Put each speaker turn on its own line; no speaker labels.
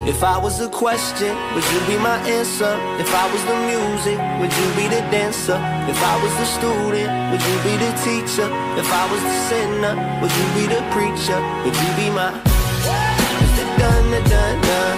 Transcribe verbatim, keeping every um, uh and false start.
If I was a question, would you be my answer? If I was the music, would you be the dancer? If I was the student, would you be the teacher? If I was the sinner, would you be the preacher? Would you be my... It's the dun, the dun, dun.